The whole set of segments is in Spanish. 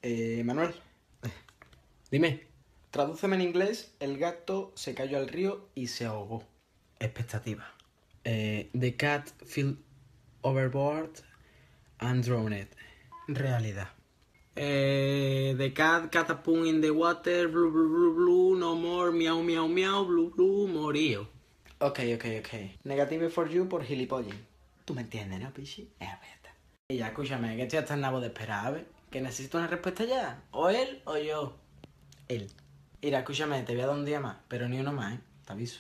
Manuel, dime, tradúceme en inglés, el gato se cayó al río y se ahogó. Expectativa. The cat fell overboard and drowned. Realidad. The cat catapult in the water, blue, blue, blue, blue, no more, miau, miau, miau, blue, blue, morío. Ok. Negative for you por gilipollas. Tú me entiendes, ¿no, pichi? Y ya, escúchame, que estoy hasta el nabo de esperar, ¿ves? Que necesito una respuesta ya. O él o yo. Él. Mira, escúchame, te voy a dar un día más, pero ni uno más, ¿eh? Te aviso.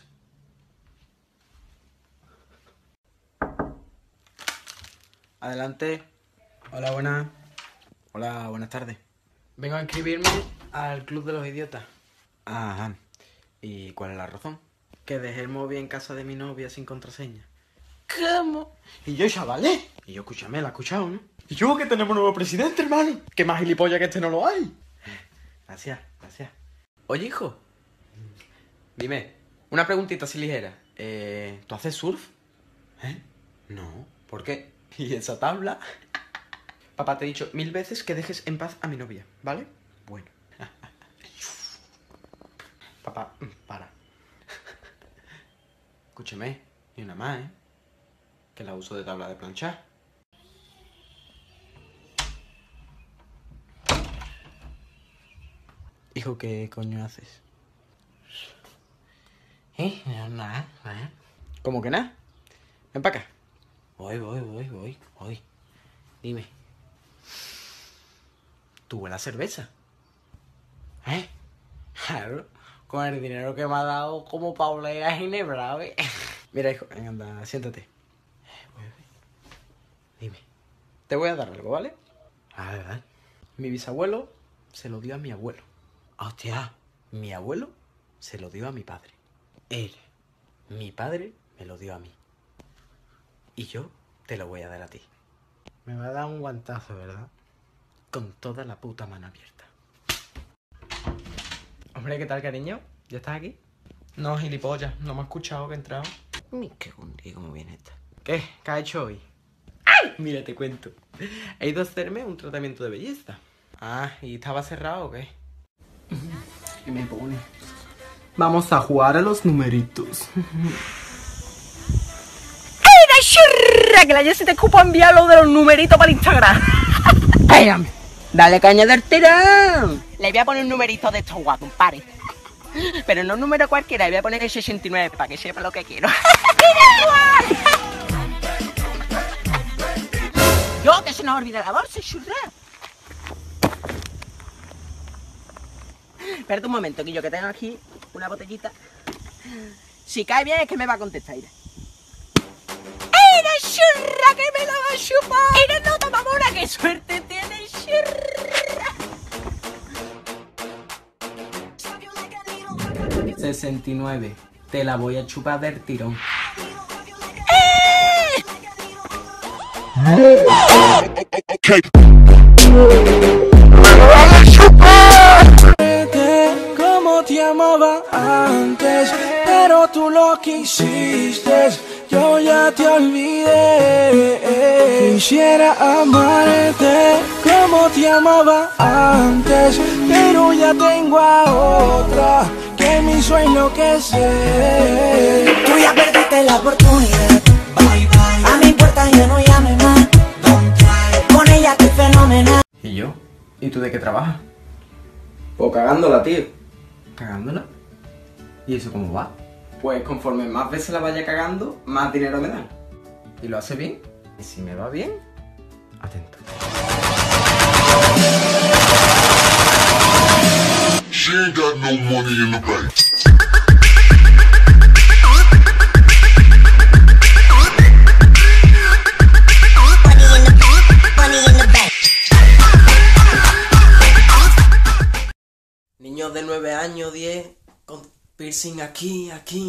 Adelante. Hola, buenas. Hola, buenas tardes. Vengo a inscribirme al Club de los Idiotas. Ajá. ¿Y cuál es la razón? Que dejé el móvil en casa de mi novia sin contraseña. ¿Cómo? Y yo, chavales. Y yo, escúchame, la he escuchado, ¿no? Y yo, que tenemos nuevo presidente, hermano. Que más gilipollas que este no lo hay. Gracias. Oye, hijo. Dime, una preguntita así ligera. ¿Tú haces surf? No. ¿Por qué? ¿Y esa tabla? Papá, te he dicho 1000 veces que dejes en paz a mi novia, ¿vale? Bueno. Papá, para. Escúcheme, ni una más, ¿eh? Que la uso de tabla de planchar. Hijo, ¿qué coño haces? Nada. ¿Cómo que nada? Ven para acá. Voy. Dime. ¿Tú hueles a cerveza? Claro. Con el dinero que me ha dado como pa' oler a ginebra, ¿ves? Mira, hijo, venga, anda, siéntate. Dime. Te voy a dar algo, ¿vale? A ver. Mi bisabuelo se lo dio a mi abuelo. Hostia. Mi abuelo se lo dio a mi padre. Mi padre me lo dio a mí. Y yo te lo voy a dar a ti. Me va a dar un guantazo, ¿verdad? Con toda la puta mano abierta. Hombre, ¿qué tal, cariño? ¿Ya estás aquí? No, gilipollas, no me has escuchado que he entrado. Ni qué día, cómo viene esta. ¿Qué has hecho hoy? ¡Ay! Mira, te cuento. He ido a hacerme un tratamiento de belleza. ¿Y estaba cerrado o qué? Y me pone. Vamos a jugar a los numeritos. ¡Churra! Que la Jessie te cupo a enviar lo de los numeritos para Instagram. ¡Pégame! ¡Dale caña del tirón! Le voy a poner un numerito de estos guapos, pare. Pero no un número cualquiera, le voy a poner el 69 para que sepa lo que quiero. ¡Yo, que se nos olvida la bolsa, churra! Espérate un momento, Guillo, que tengo aquí una botellita. Si cae bien es que me va a contestar, Ira. ¡Ira, churra, que me la va a chupar! ¡Ira, no, toma mora! ¡Qué suerte tiene, churra! 69. Te la voy a chupar del tirón. Como te amaba antes, pero tú lo que hiciste, yo ya te olvidé. Quisiera amarte como te amaba antes, pero ya tengo a otra que me hizo enloquecer. Tú ya perdiste la oportunidad. Bye bye. A mi puerta ya no llames más. Don't try. Con ella estoy fenomenal. ¿Y yo? ¿Y tú de qué trabajas? Pues cagándola, tío. ¿Cagándola? ¿Y eso cómo va? Pues conforme más veces la vaya cagando, más dinero me dan. ¿Y lo hace bien? ¿Y si me va bien? Atento. She ain't got no money in the bank. Niños de 9 años, 10, con piercing aquí.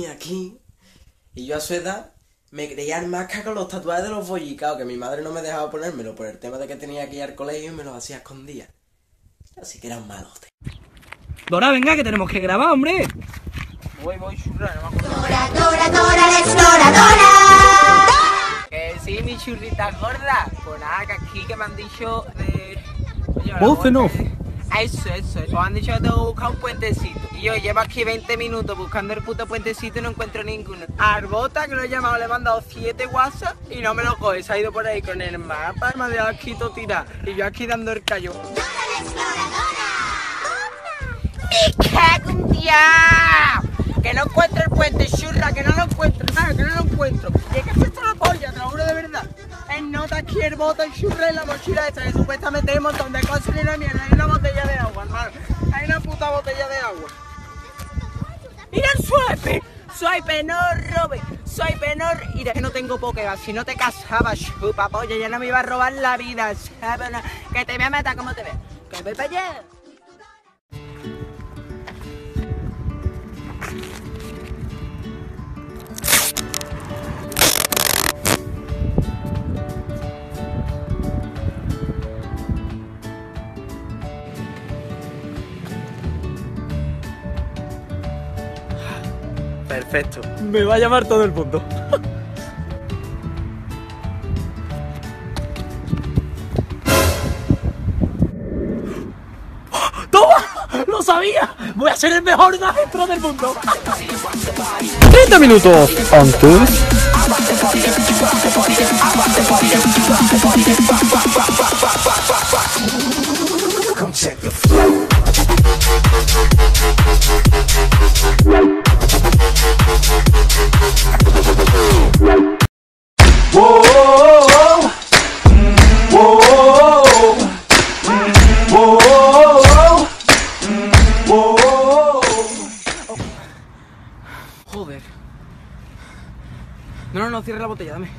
Y yo a su edad me creía el más con los tatuajes de los bollicaos, que mi madre no me dejaba ponérmelo por el tema de que tenía que ir al colegio y me los hacía escondidas. Así que era un malote. Dora, venga, que tenemos que grabar, hombre. Voy, churra, no me acuerdo. Dora, la exploradora. Que sí, mi churrita gorda. Pues nada, que aquí que me han dicho de... Voz en off. Eso. Os han dicho que tengo que buscar un puentecito. Y yo llevo aquí 20 minutos buscando el puto puentecito y no encuentro ninguno. Arbota, que lo he llamado, le he mandado 7 WhatsApp y no me lo coge. Se ha ido por ahí con el mapa y me ha dejado aquí todo tirado. Y yo aquí dando el callo. ¡Me cago en Dios! Que no encuentro el puente, churra, que no lo encuentro, nada, que no lo encuentro. Y es que esto es la polla, te lo juro de verdad. En nota aquí el bota, el churra y la mochila esta, que supuestamente hay un montón de cosas y una mierda. Hay una botella de agua, hermano. Hay una puta botella de agua. ¡Mira el Swipe! Swipe, no robe. Swipe, no... Mira, que no tengo Pokémon. Si no te casabas, chupa polla, ya no me iba a robar la vida, ¿sabes? No, que te voy a matar, ¿cómo te ves? Que voy para allá. Perfecto. Me va a llamar todo el mundo. ¡Toma! ¡Lo sabía! ¡Voy a ser el mejor maestro del mundo! 30 minutos antes. Joder. No, cierra la botella, dame.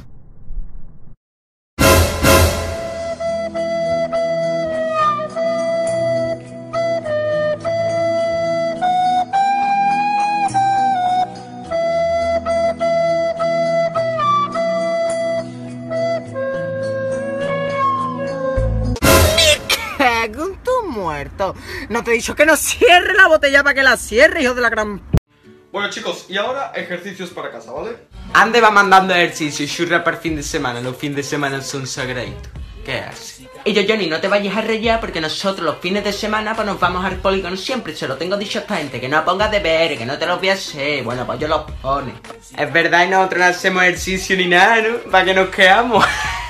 Cago en tu muerto. No te he dicho que no cierre la botella para que la cierre, hijo de la gran... Bueno chicos, y ahora ejercicios para casa, ¿vale? Ande va mandando ejercicio, churra para el fin de semana. Los fines de semana son sagrados. ¿Qué haces? Y yo, Johnny, no te vayas a rayar porque nosotros los fines de semana pues nos vamos al polígono siempre. Se lo tengo dicho a esta gente, que no pongas deberes, que no te los voy a hacer. Bueno, pues yo los pone. Es verdad, y nosotros no hacemos ejercicio ni nada, ¿no? Para que nos quedamos.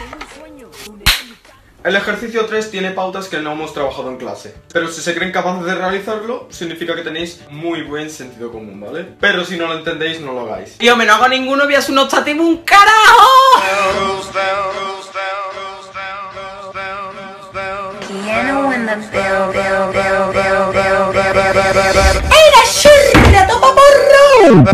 El ejercicio 3 tiene pautas que no hemos trabajado en clase. Pero si se creen capaces de realizarlo, significa que tenéis muy buen sentido común, ¿vale? Pero si no lo entendéis, no lo hagáis. Tío, me no hago ninguno, voy a hacer un optativo un carajo. ¡Era churra, toma porro!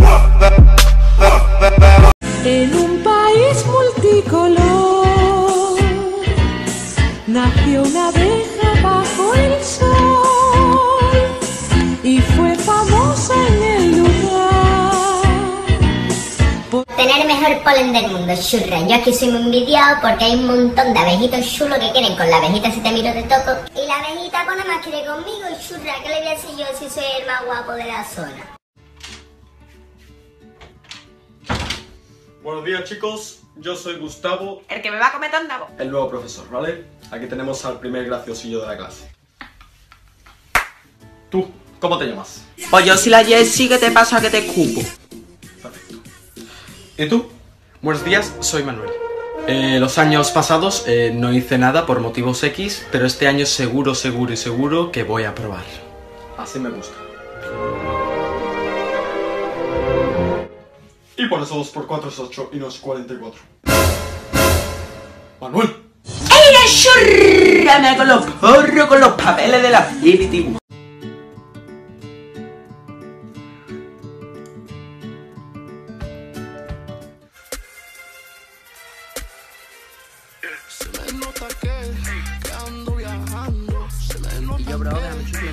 En un país multicolor nació una abeja bajo el sol y fue famosa en el lugar. Tener el mejor polen del mundo, churra. Yo aquí soy muy envidiado porque hay un montón de abejitos chulos que quieren con la abejita si te miro te toco. Y la abejita pues nada más quiere conmigo, churra. ¿Qué le voy a decir yo si soy el más guapo de la zona? Buenos días chicos, yo soy Gustavo, El que me va a comer tondavo. el nuevo profesor, ¿vale? Aquí tenemos al primer graciosillo de la clase. Tú, ¿cómo te llamas? Pues yo si la Jessie, ¿qué te pasa que te escupo? Perfecto. ¿Y tú? Buenos días, soy Manuel. Los años pasados no hice nada por motivos X, pero este año seguro que voy a probar. Así me gusta. Y por eso 2 por 4 es 8 y no es 44. ¡Manuel! ¡Era churra! Me hago los porros con los papeles de la PBT. Y yo, bro, déjame chupar.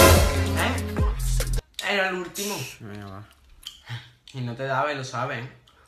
Era el último. Venga, va. Y no te daba y lo sabes.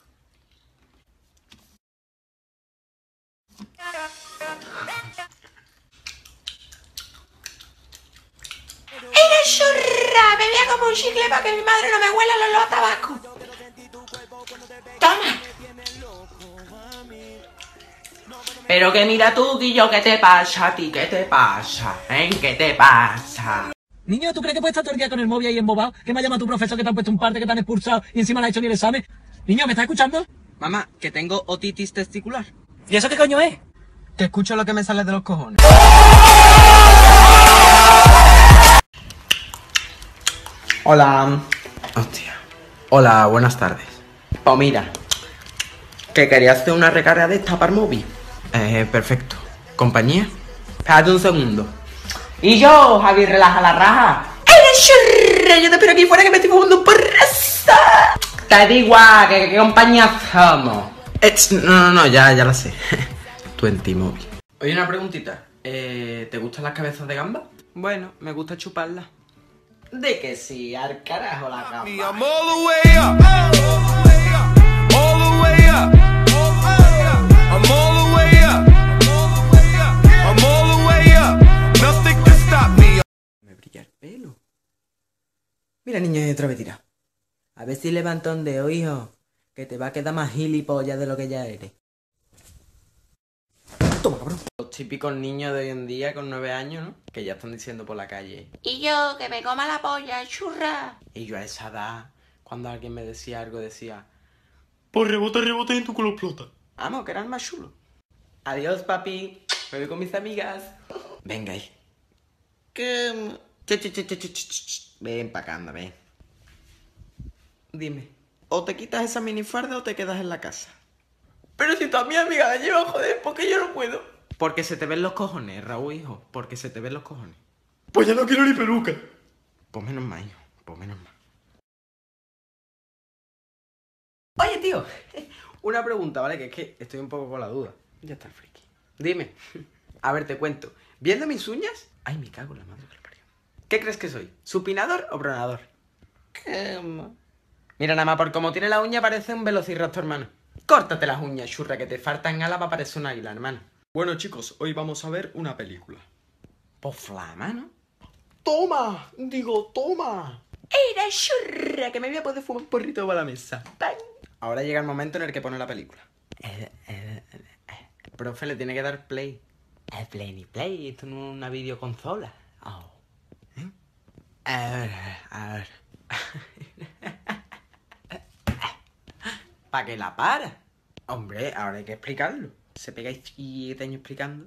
¡Era churra! Bebía como un chicle para que mi madre no me huela el olor a tabaco. ¡Toma! Pero que mira tú, Guillo, ¿qué te pasa a ti? ¿Qué te pasa? ¿Qué te pasa? Niño, ¿tú crees que puedes estar todo el día con el móvil ahí embobado? Que me ha llamado tu profesor que te han puesto un parte, que te han expulsado y encima no has hecho ni el examen. Niño, ¿me estás escuchando? Mamá, que tengo otitis testicular. ¿Y eso qué coño es? Que escucho lo que me sale de los cojones. Hola. Hostia. Hola, buenas tardes. Pues mira, que quería hacer una recarga de esta para el móvil. Perfecto. ¿Compañía? Espérate un segundo. Y yo, Javi, relaja la raja. ¡Eres churra! Yo te espero aquí fuera que me estoy fumando un porrazo. Te digo igual, que qué compañía somos. No, ya la sé. 20 móvil. Oye, una preguntita. ¿Te gustan las cabezas de gamba? Bueno, me gusta chuparlas. De que sí, al carajo la gamba. I'm all the way up. All the way up. I'm all the way up. I'm all the way up. Nothing can stop me. Me brilla el pelo. Mira, niño, otra vez tira. A ver si levanta un dedo, hijo. Que te va a quedar más gilipollas de lo que ya eres. Toma, cabrón. Los típicos niños de hoy en día con 9 años, ¿no? Que ya están diciendo por la calle. Y yo, que me coma la polla, churra. Y yo a esa edad, cuando alguien me decía algo, decía... Pues rebota y en tu culo explota. Vamos, que era el más chulo. Adiós, papi. Me voy con mis amigas. Venga ahí. Ven pa' acá, anda, ven. Dime, ¿o te quitas esa minifarda o te quedas en la casa? Pero si toda mi amiga la lleva, joder, ¿por qué yo no puedo? Porque se te ven los cojones, Raúl, hijo. Porque se te ven los cojones. Pues ya no quiero ni peluca. Pues menos mal, hijo. Pues menos mal. Oye, tío. Una pregunta, ¿vale? Que es que estoy un poco con la duda. Ya está el friki. Dime. A ver, te cuento. ¿Viendo mis uñas? Ay, me cago en la madre que lo parió. ¿Qué crees que soy? ¿Supinador o pronador? Mira, nada más por como tiene la uña parece un velociraptor, hermano. Córtate las uñas, churra, que te faltan alas para parecer un águila, hermano. Bueno, chicos, hoy vamos a ver una película. Pues flama, ¿no? ¡Toma! Digo, toma. Era churra, que me voy a poder fumar un porrito para la mesa. ¡Bang! Ahora llega el momento en el que pone la película. Profe, le tiene que dar play. Play ni play, esto no es una videoconsola. Oh. A ver. ¿Para qué la para? Hombre, ahora hay que explicarlo. Se pegáis 7 años explicando.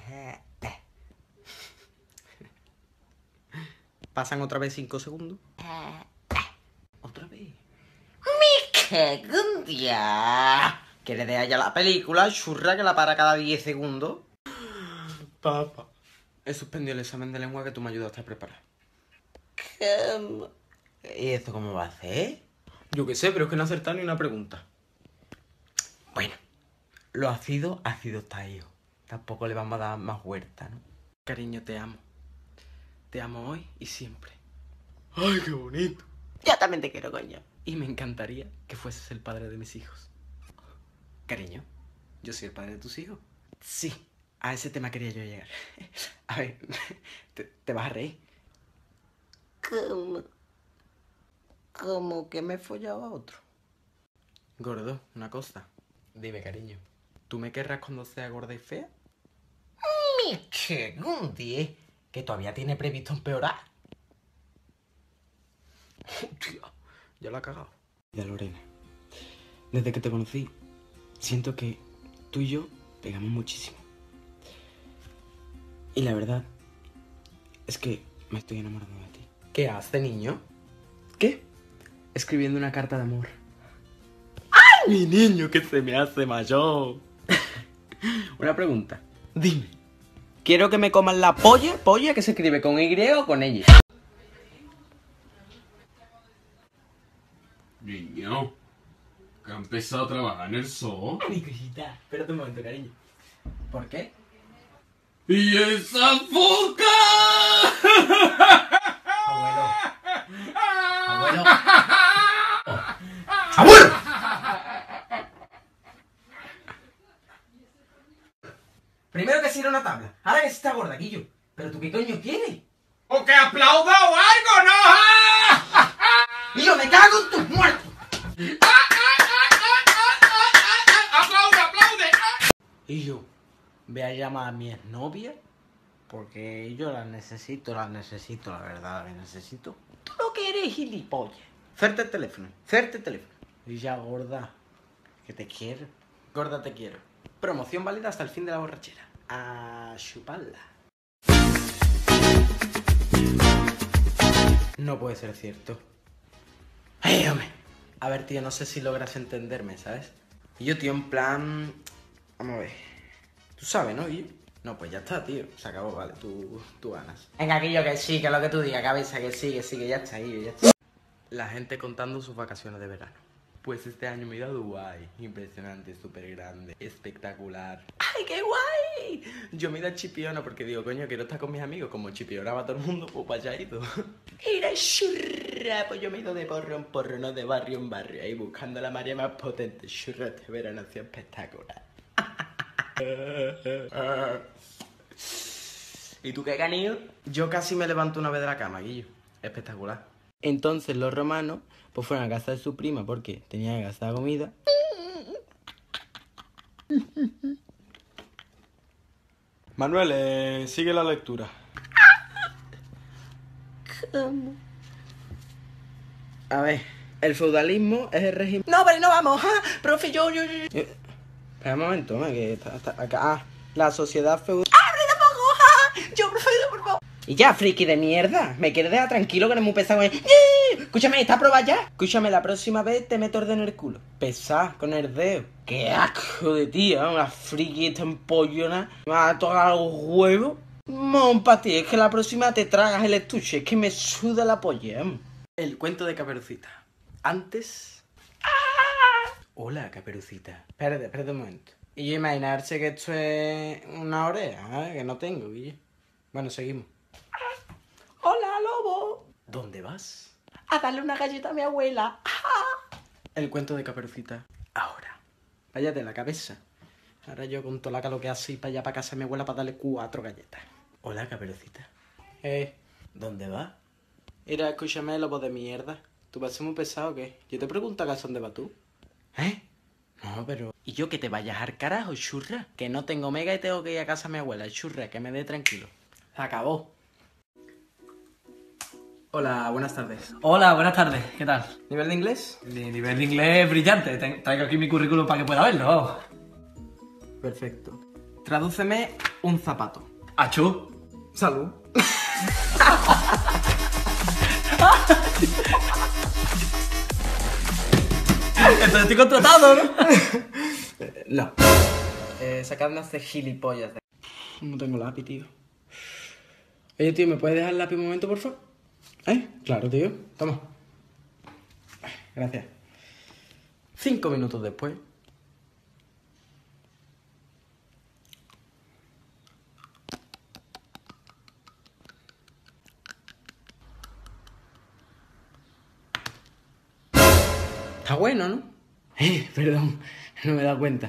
Pasan otra vez 5 segundos. Otra vez. ¡Me cago en Dios! ¿Que le dé ya la película, churra, que la para cada 10 segundos? Papá. He suspendido el examen de lengua que tú me ayudaste a preparar. ¿Y esto cómo va a ser? Yo qué sé, pero es que no he acertado ni una pregunta. Bueno, lo ácido está, hijo. Tampoco le vamos a dar más vuelta, ¿no? Cariño, te amo. Te amo hoy y siempre. Ay, qué bonito. Yo también te quiero, coño. Y me encantaría que fueses el padre de mis hijos. Cariño, ¿yo soy el padre de tus hijos? Sí, a ese tema quería yo llegar. A ver, te vas a reír. ¿Cómo que me he follado a otro? Gordo, una cosa. Dime, cariño, ¿tú me querrás cuando sea gorda y fea? Me cago en 10. Que todavía tiene previsto empeorar. Hostia, ya la ha cagado. Ya, Lorena, desde que te conocí, siento que tú y yo pegamos muchísimo. Y la verdad es que me estoy enamorando de ti. ¿Qué hace, niño? ¿Qué? Escribiendo una carta de amor. ¡Ay, mi niño, que se me hace mayor! Una pregunta. Dime. Quiero que me coman la polla que se escribe con Y o con ella. Niño, que ha empezado a trabajar en el zoo. Mi cosita, espérate un momento, cariño. ¿Por qué? ¡Y esa foca! Abuelo. ¡Abuelo! Primero que si era una tabla, ahora que se está gorda, Guillo. ¿Pero tú qué coño quieres? ¡O que aplauda o algo, no! ¡Guillo, me cago en tus muertos! ¡Aplaude, aplaude! Guillo, Voy a llamar a mi exnovia porque yo la necesito, la verdad, la necesito. Tú lo que eres gilipollas. Certe el teléfono. Y ya, gorda, que te quiero. Gorda, te quiero. Promoción válida hasta el fin de la borrachera. A chuparla. No puede ser cierto. ¡Ay, hombre! A ver, tío, no sé si logras entenderme, ¿sabes? Y yo, tío, en plan... Vamos a ver. Tú sabes, ¿no? Y yo... No, pues ya está, tío. Se acabó, vale. Tú ganas. Venga, que yo que sí, que lo que tú digas, cabeza, que sí, que ya está ahí, ya está. La gente contando sus vacaciones de verano. Pues este año me he ido a Dubái. Impresionante, súper grande, espectacular. ¡Ay, qué guay! Yo me he ido a Chipiona porque digo, coño, quiero estar con mis amigos. Como Chipiona va todo el mundo, pues para allá he ido. ¡Era churra! Pues yo me he ido de porro en porro, no de barrio en barrio. Ahí buscando la marea más potente. Churra, este verano ha sido espectacular. ¿Y tú qué, canillo? Yo casi me levanto una vez de la cama, Guillo. Espectacular. Entonces los romanos pues fueron a casa de su prima porque tenía que gastar comida. Manuel, sigue la lectura. ¿Cómo? A ver, el feudalismo es el régimen... No, pero no vamos, profe, yo... Espera un momento, que está acá. Ah, la sociedad feudal... Yo, profe, por favor. Y ya, friki de mierda. Me quieres dejar tranquilo que no es muy pesado. Escúchame, ¿está aprobada ya? Escúchame, la próxima vez te meto el dedo en el culo. Pesá, con el dedo. Qué asco de tía, una friki esta empollona. Me va a tocar los huevos. Mon, ti, es que la próxima te tragas el estuche. Es que me suda la polla. El cuento de Caperucita. Antes... Hola, Caperucita. Espérate un momento. Y yo imaginarse que esto es una oreja, que no tengo, Guille. Bueno, seguimos. Hola, lobo. ¿Dónde vas? A darle una galleta a mi abuela. El cuento de Caperucita. Ahora. Váyate en la cabeza. Ahora yo con toda la calor que hace y para allá para casa de mi abuela para darle 4 galletas. Hola, Caperucita. ¿Dónde vas? Mira, escúchame, lobo de mierda. ¿Tú vas a ser muy pesado o qué? Yo te pregunto a dónde vas tú. No, pero... ¿Y yo que te vayas al carajo, churra? Que no tengo mega y tengo que ir a casa de mi abuela, churra, que me dé tranquilo. Se acabó. Hola, buenas tardes. Hola, buenas tardes, ¿qué tal? ¿Nivel de inglés? Nivel de inglés brillante. Traigo aquí mi currículum para que pueda verlo. Perfecto. Tradúceme un zapato. Achú. Salud. Entonces estoy contratado, ¿no? No. Sacadme a hacer gilipollas. No tengo lápiz, tío. Oye, tío, ¿me puedes dejar el lápiz un momento, por favor? Claro, tío. Toma. Gracias. 5 minutos después. Está bueno, ¿no? Perdón, no me he dado cuenta.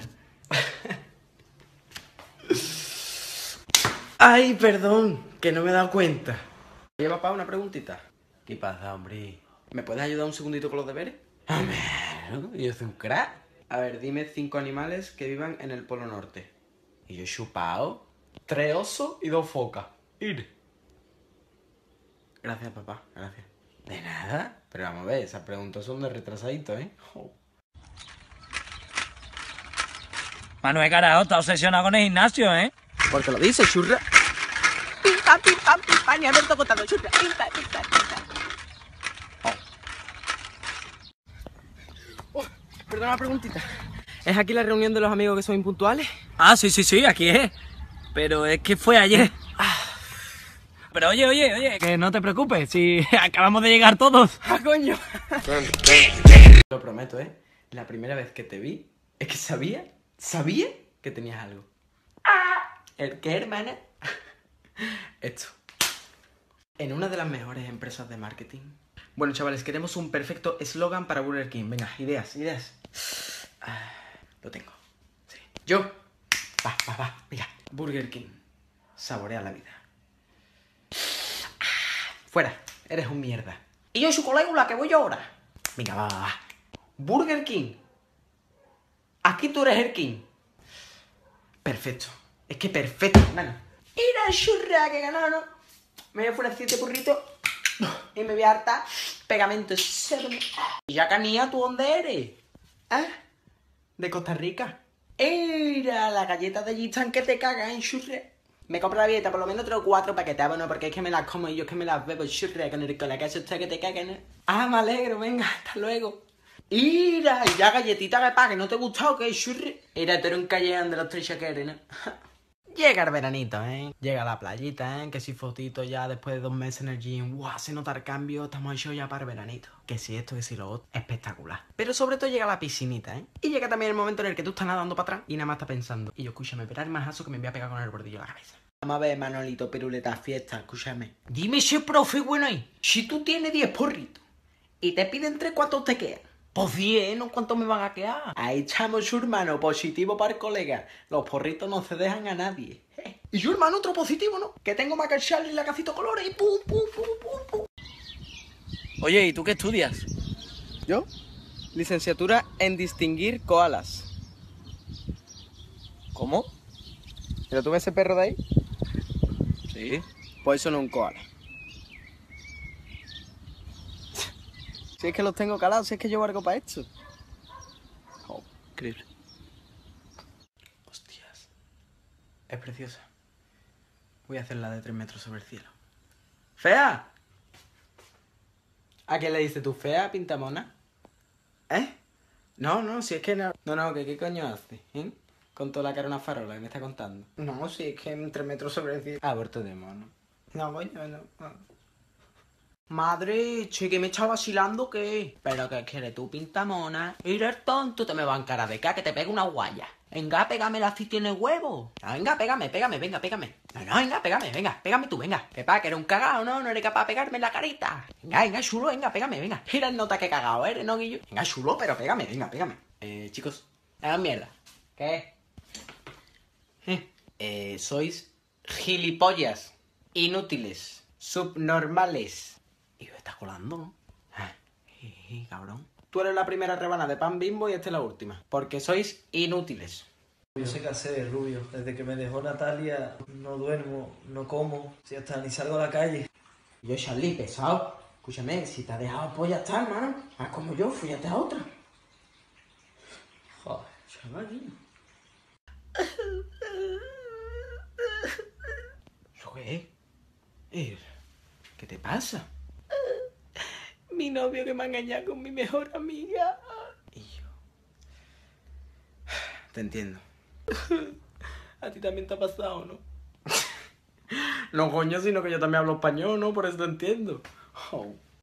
Ay, perdón, que no me he dado cuenta. Oye, papá, una preguntita. ¿Qué pasa, hombre? ¿Me puedes ayudar un segundito con los deberes? Hombre, yo soy un crack. A ver, dime 5 animales que vivan en el Polo Norte. Y yo he chupado 3 osos y 2 focas. Ir. Gracias, papá, gracias. De nada. Pero vamos a ver, esas preguntas son de retrasadito, ¿eh? Manuel Carajo está obsesionado con el gimnasio, ¿eh? Porque lo dice, churra. Pim, pam, pim, pam, pim, pam. Y Alberto contando churra. Pim, pam, pim, pam, pim, pam. Perdona una preguntita. ¿Es aquí la reunión de los amigos que son impuntuales? Ah, sí, aquí es. Pero es que fue ayer. Pero oye, que no te preocupes, si acabamos de llegar todos. ¡Ah, coño! Lo prometo, ¿eh? La primera vez que te vi, es que sabía que tenías algo. ¿El qué, hermana? Esto. En una de las mejores empresas de marketing. Bueno, chavales, queremos un perfecto eslogan para Burger King. Venga, ideas. Lo tengo. Sí. Yo. Va. Mira. Burger King. Saborea la vida. Fuera, eres un mierda. Y yo su colega, que voy yo ahora. Venga, va. Burger King. Aquí tú eres el king. Perfecto. Es que perfecto, hermano. Mira, churra, que ganado, ¿no? Me voy a fuera 7 burritos y me voy a hartar pegamento. Y ya, Canía, ¿tú dónde eres? ¿Ah? De Costa Rica. Era la galleta de Gistán que te cagas en churre. Me compro la dieta, por lo menos 3 o 4 paquetes, bueno, porque es que me las como y yo es que me las bebo churre con la casa usted que te cagan, ¿no? Ah, me alegro, venga, hasta luego. Ira, y ya galletita que pague, ¿no te gusta o qué, churre? Ira, tú eres un callejón de los 3 chaqueres, ¿no? Llega el veranito, ¿eh? Llega la playita, ¿eh? Que si fotito ya después de 2 meses en el gym. ¡Guau! Se nota el cambio, estamos hechos ya para el veranito. Que si esto, que si lo otro. Espectacular. Pero sobre todo llega la piscinita, ¿eh? Y llega también el momento en el que tú estás nadando para atrás y nada más estás pensando. Y yo, escúchame, espera el majazo que me voy a pegar con el bordillo de la cabeza. Vamos a ver, Manolito, piruleta, fiesta, escúchame. Dime ese profe bueno ahí. Si tú tienes 10 porritos y te piden 3, ¿cuántos te quedan? Pues 10, ¿no? ¿Cuántos me van a quedar? Ahí estamos, su hermano, positivo para el colega. Los porritos no se dejan a nadie. Y yo, hermano, otro positivo, ¿no? Que tengo más que el Charlie y la Cacito Colores y pum, pum, pum, pum, pum. Oye, ¿y tú qué estudias? ¿Yo? Licenciatura en distinguir koalas. ¿Cómo? ¿Pero tú ves ese perro de ahí? Sí. Pues eso no es un koala. Si es que los tengo calados, si es que yo valgo para esto. Oh, increíble. Hostias. Es preciosa. Voy a hacerla de 3 metros sobre el cielo. ¡Fea! ¿A quién le dices tú, fea, pintamona? ¿Eh? No, si es que no... No, que qué coño hace, ¿eh? Con toda la cara una farola que me está contando. No, si es que en 3 metros sobre el cielo... Aborto de mono. No, coño, no. Madre, che, que me está vacilando, ¿qué? ¿Pero qué quieres tú, pintamona? Eres tonto, te me va en cara de acá, que te pega una guaya. Venga, pégamela si tienes huevo. No, venga, pégame, venga, pégame. No, venga, pégame tú, venga. Que pa, que eres un cagao, ¿no? No eres capaz de pegarme en la carita. Venga, chulo, venga, pégame, venga. Mira el nota que cagao, ¿eres, no, Guillo? Venga, chulo, pero pégame, venga, pégame. Chicos, hagan mierda. ¿Qué? Sois gilipollas, inútiles, subnormales. Y me estás colando, ¿no? Cabrón. Tú eres la primera rebanada de pan Bimbo y esta es la última. Porque sois inútiles. Yo sé qué hacer, Rubio. Desde que me dejó Natalia, no duermo, no como, si hasta ni salgo a la calle. Yo, Charlie, pesado. Escúchame, si te has dejado, pues ya está, hermano. Haz como yo, fíjate a otra. Joder, chaval. ¿Qué te pasa? Mi novio que me ha engañado con mi mejor amiga. Y yo... Te entiendo. A ti también te ha pasado, ¿no? No, coño, sino que yo también hablo español, ¿no? Por eso te entiendo. Oh.